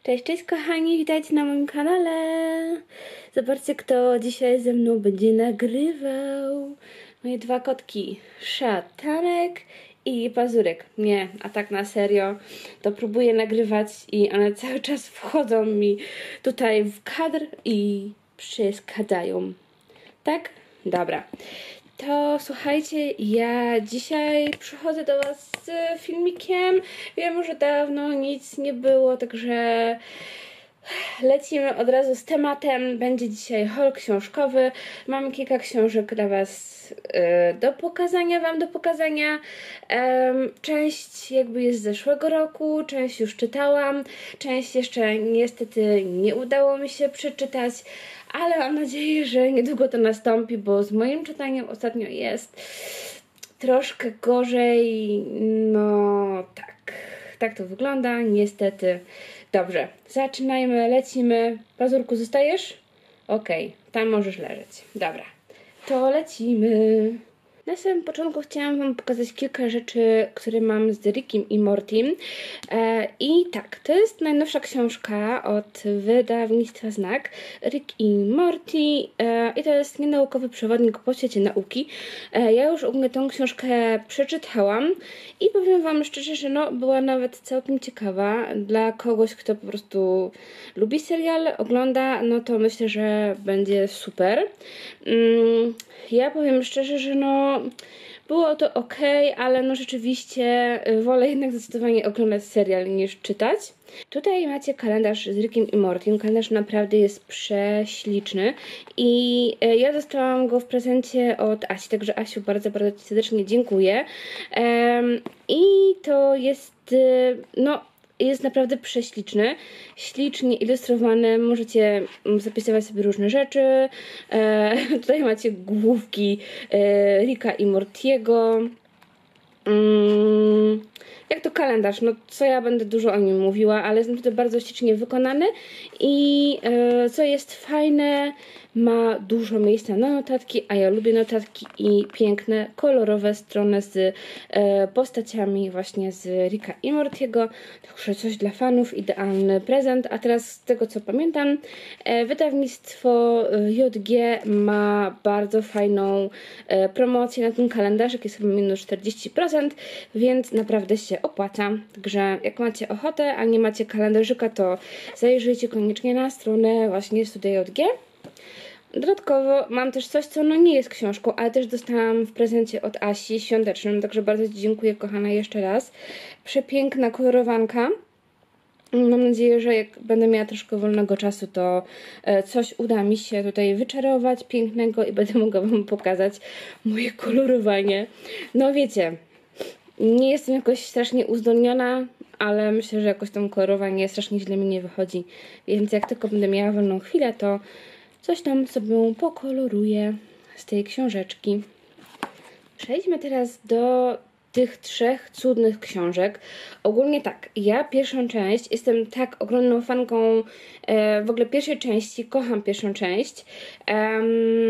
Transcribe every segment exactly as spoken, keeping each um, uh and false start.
Cześć, cześć kochani, witajcie na moim kanale. Zobaczcie, kto dzisiaj ze mną będzie nagrywał. Moje dwa kotki, Szatanek i Pazurek. Nie, a tak na serio, to próbuję nagrywać i one cały czas wchodzą mi tutaj w kadr i przeszkadzają. Tak? Dobra. To słuchajcie, ja dzisiaj przychodzę do was z filmikiem. Wiem, że dawno nic nie było, także lecimy od razu z tematem. Będzie dzisiaj haul książkowy. Mam kilka książek dla was yy, do pokazania, wam do pokazania. Yy, część jakby jest z zeszłego roku, część już czytałam, część jeszcze niestety nie udało mi się przeczytać, ale mam nadzieję, że niedługo to nastąpi, bo z moim czytaniem ostatnio jest troszkę gorzej. No tak, tak to wygląda, niestety. Dobrze, zaczynajmy, lecimy. Pazurku, zostajesz? Okej, okay, tam możesz leżeć. Dobra, to lecimy. Na samym początku chciałam wam pokazać kilka rzeczy, które mam z Rickiem i Mortym. E, I tak, to jest najnowsza książka od wydawnictwa Znak, Rick i Morty. E, I to jest nienaukowy przewodnik po świecie nauki. E, ja już ogólnie tą książkę przeczytałam i powiem wam szczerze, że no, była nawet całkiem ciekawa. Dla kogoś, kto po prostu lubi serial, ogląda, no to myślę, że będzie super. Mm, ja powiem szczerze, że no było to ok, ale no rzeczywiście wolę jednak zdecydowanie oglądać serial niż czytać. Tutaj macie kalendarz z Rickiem i Mortym. Kalendarz naprawdę jest prześliczny i ja dostałam go w prezencie od Asi, także Asiu, bardzo, bardzo ci serdecznie dziękuję. I to jest, no, jest naprawdę prześliczny, ślicznie ilustrowany, możecie zapisywać sobie różne rzeczy. E, tutaj macie główki e, Ricka i Mortiego. Mm, jak to kalendarz, no co ja będę dużo o nim mówiła, ale jest naprawdę bardzo ślicznie wykonany i e, co jest fajne, ma dużo miejsca na notatki, a ja lubię notatki i piękne, kolorowe strony z e, postaciami właśnie z Ricka i Mortiego. Także coś dla fanów, idealny prezent. A teraz z tego co pamiętam, e, wydawnictwo J G ma bardzo fajną e, promocję na ten kalendarz, jest chyba minus czterdzieści procent, więc naprawdę się opłaca. Także jak macie ochotę, a nie macie kalendarzyka, to zajrzyjcie koniecznie na stronę właśnie Studia J G. Dodatkowo mam też coś, co no nie jest książką, ale też dostałam w prezencie od Asi świątecznym, także bardzo ci dziękuję, kochana, jeszcze raz. Przepiękna kolorowanka. Mam nadzieję, że jak będę miała troszkę wolnego czasu, to coś uda mi się tutaj wyczarować pięknego i będę mogła wam pokazać moje kolorowanie. No wiecie, nie jestem jakoś strasznie uzdolniona, ale myślę, że jakoś tam kolorowanie strasznie źle mi nie wychodzi, więc jak tylko będę miała wolną chwilę, to coś tam sobie pokoloruję z tej książeczki. Przejdźmy teraz do tych trzech cudnych książek. Ogólnie tak, ja pierwszą część, jestem tak ogromną fanką e, w ogóle pierwszej części, kocham pierwszą część, e,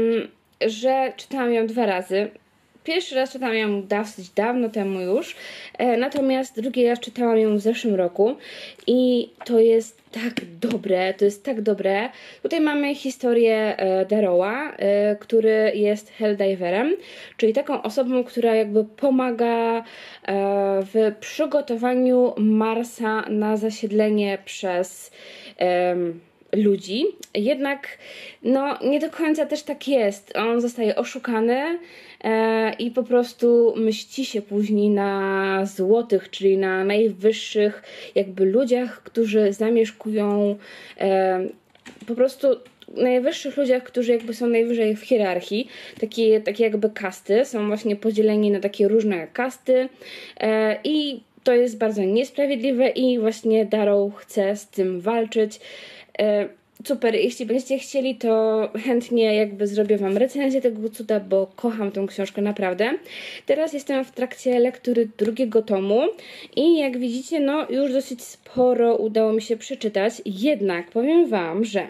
że czytałam ją dwa razy. Pierwszy raz czytałam ją dosyć dawno temu już, e, natomiast drugi raz czytałam ją w zeszłym roku i to jest tak dobre, to jest tak dobre. Tutaj mamy historię e, Darrowa, e, który jest Helldiverem, czyli taką osobą, która jakby pomaga e, w przygotowaniu Marsa na zasiedlenie przez e, ludzi. Jednak no nie do końca też tak jest. On zostaje oszukany e, i po prostu mści się później na złotych, czyli na najwyższych jakby ludziach, którzy zamieszkują e, po prostu najwyższych ludziach, którzy jakby są najwyżej w hierarchii, takie, takie jakby kasty, są właśnie podzieleni na takie różne kasty e, i to jest bardzo niesprawiedliwe i właśnie Darrow chce z tym walczyć. Super, jeśli będziecie chcieli, to chętnie jakby zrobię wam recenzję tego cuda, bo kocham tą książkę naprawdę. Teraz jestem w trakcie lektury drugiego tomu i jak widzicie, no już dosyć sporo udało mi się przeczytać, jednak powiem wam, że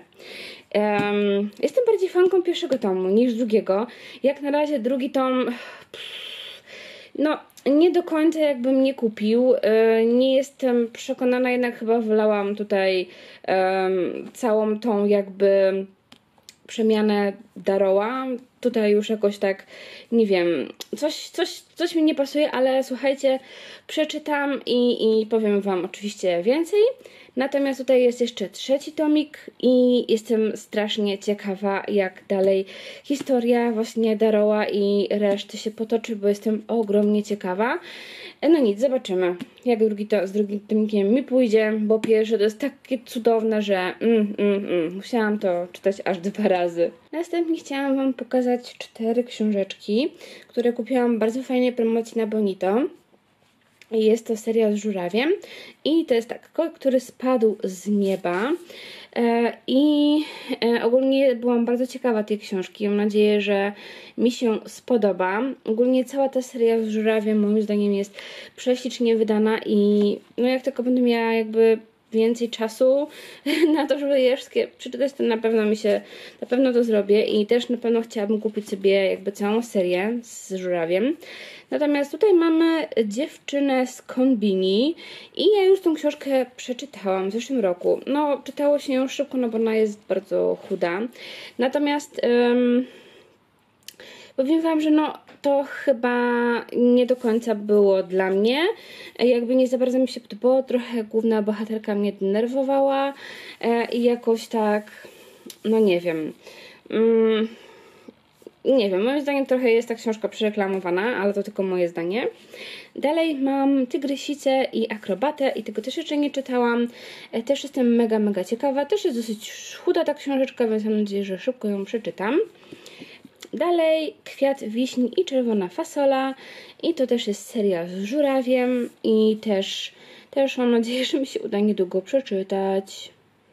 um, jestem bardziej fanką pierwszego tomu niż drugiego. Jak na razie drugi tom... Pff, no nie do końca jakbym nie kupił. Nie jestem przekonana, jednak chyba wylałam tutaj um, całą tą jakby przemianę Daroła. Tutaj już jakoś tak, nie wiem, coś, coś, coś mi nie pasuje, ale słuchajcie, przeczytam i, i powiem wam oczywiście więcej. Natomiast tutaj jest jeszcze trzeci tomik i jestem strasznie ciekawa, jak dalej historia właśnie Daroła i reszty się potoczy, bo jestem ogromnie ciekawa. No nic, zobaczymy, jak drugi to, z drugim tomikiem mi pójdzie, bo pierwsze to jest takie cudowne, że mm, mm, mm, musiałam to czytać aż dwa razy. Następnie chciałam wam pokazać cztery książeczki, które kupiłam w bardzo fajnej promocji na Bonito. Jest to seria z żurawiem i to jest tak, kot, który spadł z nieba. E, I e, ogólnie byłam bardzo ciekawa tej książki. Mam nadzieję, że mi się spodoba. Ogólnie cała ta seria z żurawiem moim zdaniem jest prześlicznie wydana i no jak tylko będę miała jakby więcej czasu na to, żeby je wszystkie przeczytać, to na pewno mi się, na pewno to zrobię i też na pewno chciałabym kupić sobie jakby całą serię z żurawiem. Natomiast tutaj mamy Dziewczynę z kombini i ja już tą książkę przeczytałam w zeszłym roku. No, czytało się ją szybko, no bo ona jest bardzo chuda. Natomiast um, powiem wam, że no to chyba nie do końca było dla mnie. Jakby nie za bardzo mi się podobało, trochę główna bohaterka mnie denerwowała e, i jakoś tak, no nie wiem. Um, Nie wiem, moim zdaniem trochę jest ta książka przereklamowana, ale to tylko moje zdanie. Dalej mam Tygrysicę i Akrobatę i tego też jeszcze nie czytałam. Też jestem mega, mega ciekawa. Też jest dosyć chuda ta książeczka, więc mam nadzieję, że szybko ją przeczytam. Dalej Kwiat wiśni i Czerwona fasola i to też jest seria z żurawiem i też, też mam nadzieję, że mi się uda niedługo przeczytać.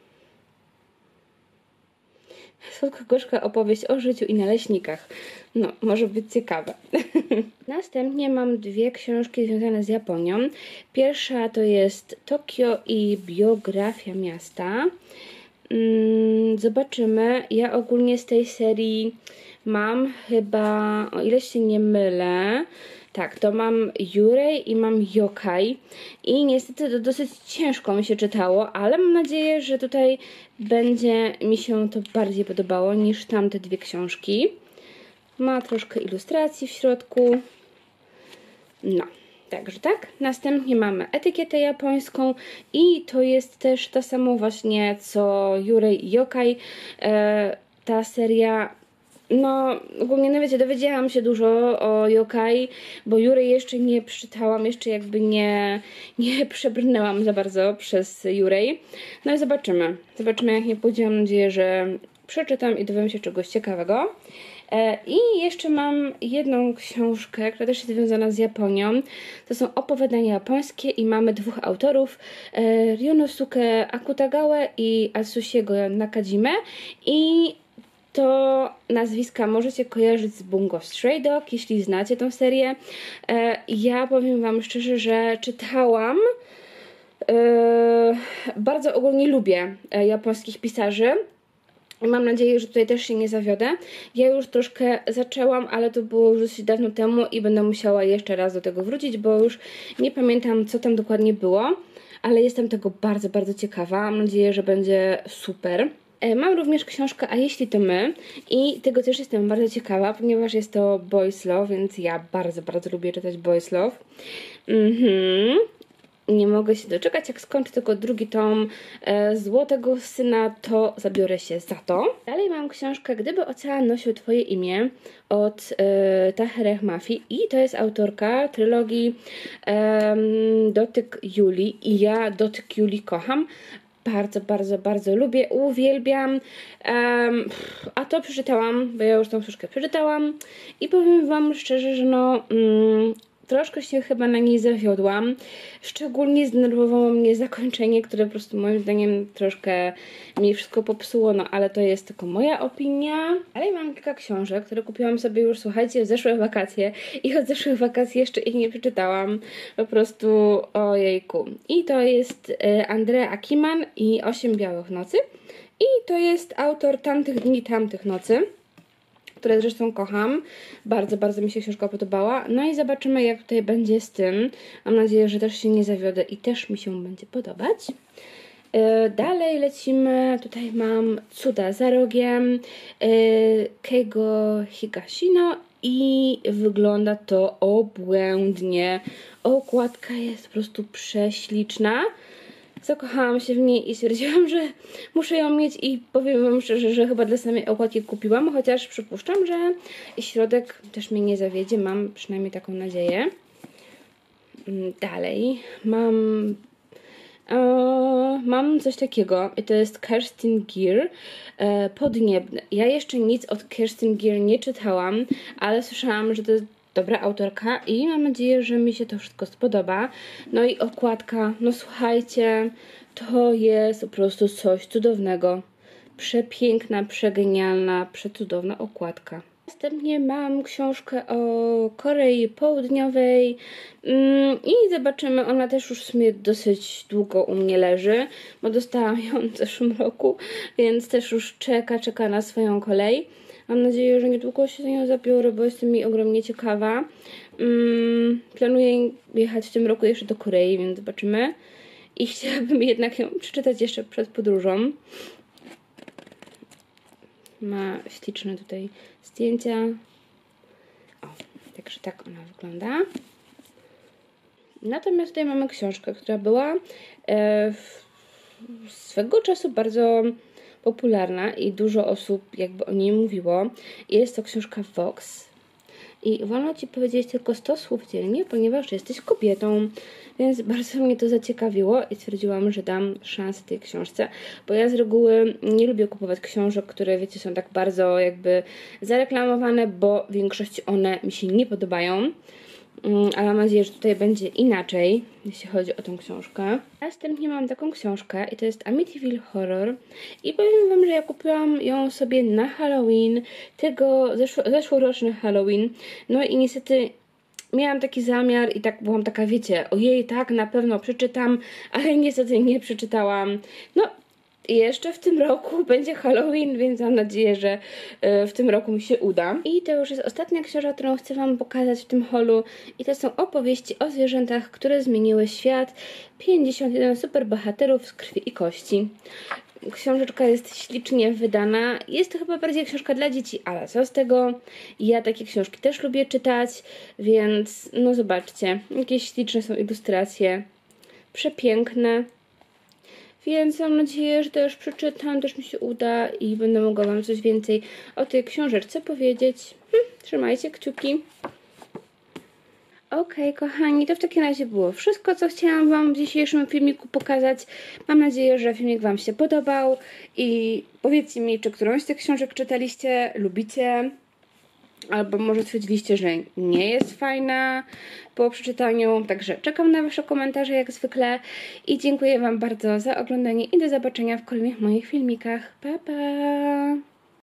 Słodko-gorzka opowieść o życiu i naleśnikach. No, może być ciekawe. Następnie mam dwie książki związane z Japonią. Pierwsza to jest Tokio i biografia miasta. Zobaczymy. Ja ogólnie z tej serii mam chyba, o ile się nie mylę, tak, to mam Yurei i mam Yokai i niestety to dosyć ciężko mi się czytało, ale mam nadzieję, że tutaj będzie mi się to bardziej podobało niż tamte dwie książki. Ma troszkę ilustracji w środku. No, także tak. Następnie mamy Etykietę japońską i to jest też ta sama właśnie co Yurei i Yokai. E, ta seria... No, ogólnie, no wiecie, dowiedziałam się dużo o yokai, bo Yurei jeszcze nie przeczytałam, jeszcze jakby nie, nie przebrnęłam za bardzo przez Yurei. No i zobaczymy. Zobaczymy, jak nie pójdzie. Mam nadzieję, że przeczytam i dowiem się czegoś ciekawego. E, I jeszcze mam jedną książkę, która też jest związana z Japonią. To są opowiadania japońskie i mamy dwóch autorów, e, Ryonosuke Akutagawa i Atsushiego Nakajime. I to nazwiska możecie kojarzyć z Bungo Stray Dog, jeśli znacie tą serię. E, ja powiem wam szczerze, że czytałam. E, bardzo ogólnie lubię e, japońskich pisarzy. Mam nadzieję, że tutaj też się nie zawiodę. Ja już troszkę zaczęłam, ale to było już dosyć dawno temu i będę musiała jeszcze raz do tego wrócić, bo już nie pamiętam, co tam dokładnie było. Ale jestem tego bardzo, bardzo ciekawa. Mam nadzieję, że będzie super. Mam również książkę A jeśli to my i tego też jestem bardzo ciekawa, ponieważ jest to Boys Love, więc ja bardzo, bardzo lubię czytać Boys Love. Mhm. Nie mogę się doczekać, jak skończę tylko drugi tom e, Złotego Syna, to zabiorę się za to. Dalej mam książkę Gdyby ocean nosił twoje imię od e, Tahereh Mafi i to jest autorka trylogii e, Dotyk Julii i ja Dotyk Julii kocham. Bardzo, bardzo, bardzo lubię, uwielbiam. Um, a to przeczytałam, bo ja już tą książkę przeczytałam i powiem wam szczerze, że no mm, troszkę się chyba na niej zawiodłam. Szczególnie zdenerwowało mnie zakończenie, które po prostu moim zdaniem troszkę mi wszystko popsuło, no ale to jest tylko moja opinia. Ale mam kilka książek, które kupiłam sobie już, słuchajcie, w zeszłe wakacje i od zeszłych wakacji jeszcze ich nie przeczytałam. Po prostu ojejku. I to jest y, Andrea Akiman i Osiem białych nocy. I to jest autor Tamtych dni, tamtych nocy. które zresztą kocham. Bardzo, bardzo mi się książka podobała. No i zobaczymy, jak tutaj będzie z tym. Mam nadzieję, że też się nie zawiodę i też mi się będzie podobać. Dalej lecimy, tutaj mam Cuda za rogiem, Keigo Higashino i wygląda to obłędnie. Okładka jest po prostu prześliczna. Zakochałam się w niej i stwierdziłam, że muszę ją mieć i powiem wam szczerze, że chyba dla samej okładki kupiłam, chociaż przypuszczam, że środek też mnie nie zawiedzie, mam przynajmniej taką nadzieję. Dalej mam E, mam coś takiego i to jest Kerstin Gier, e, Podniebne. Ja jeszcze nic od Kerstin Gier nie czytałam, ale słyszałam, że to jest dobra autorka i mam nadzieję, że mi się to wszystko spodoba. No i okładka, no słuchajcie, to jest po prostu coś cudownego. Przepiękna, przegenialna, przecudowna okładka. Następnie mam książkę o Korei Południowej mm, i zobaczymy, ona też już w sumie dosyć długo u mnie leży, bo dostałam ją w zeszłym roku, więc też już czeka, czeka na swoją kolej. Mam nadzieję, że niedługo się za nią zabiorę, bo jestem mi ogromnie ciekawa. Mm, planuję jechać w tym roku jeszcze do Korei, więc zobaczymy. I chciałabym jednak ją przeczytać jeszcze przed podróżą. Ma śliczne tutaj zdjęcia. O, także tak ona wygląda. Natomiast tutaj mamy książkę, która była e, swego czasu bardzo popularna i dużo osób jakby o niej mówiło. Jest to książka Vox. I wolno ci powiedzieć tylko sto słów dziennie, ponieważ jesteś kobietą, więc bardzo mnie to zaciekawiło i stwierdziłam, że dam szansę tej książce, bo ja z reguły nie lubię kupować książek, które wiecie są tak bardzo jakby zareklamowane, bo w większości one mi się nie podobają. Ale mam nadzieję, że tutaj będzie inaczej, jeśli chodzi o tą książkę. Następnie mam taką książkę i to jest Amityville Horror. I powiem wam, że ja kupiłam ją sobie na Halloween, tego zeszło, zeszłoroczny Halloween. No i niestety miałam taki zamiar i tak byłam taka, wiecie, ojej, tak, na pewno przeczytam, ale niestety nie przeczytałam. No, jeszcze w tym roku będzie Halloween, więc mam nadzieję, że w tym roku mi się uda. I to już jest ostatnia książka, którą chcę wam pokazać w tym holu. I to są opowieści o zwierzętach, które zmieniły świat. pięćdziesiąt jeden superbohaterów z krwi i kości. Książeczka jest ślicznie wydana. Jest to chyba bardziej książka dla dzieci, ale co z tego? Ja takie książki też lubię czytać, więc no zobaczcie, jakieś śliczne są ilustracje. Przepiękne. Więc mam nadzieję, że to już przeczytam, też mi się uda i będę mogła wam coś więcej o tej książeczce powiedzieć. Hm, trzymajcie kciuki. Ok, kochani, to w takim razie było wszystko, co chciałam wam w dzisiejszym filmiku pokazać. Mam nadzieję, że filmik wam się podobał i powiedzcie mi, czy którąś z tych książek czytaliście, lubicie, albo może stwierdziliście, że nie jest fajna po przeczytaniu. Także czekam na wasze komentarze jak zwykle i dziękuję wam bardzo za oglądanie i do zobaczenia w kolejnych moich filmikach. Pa, pa!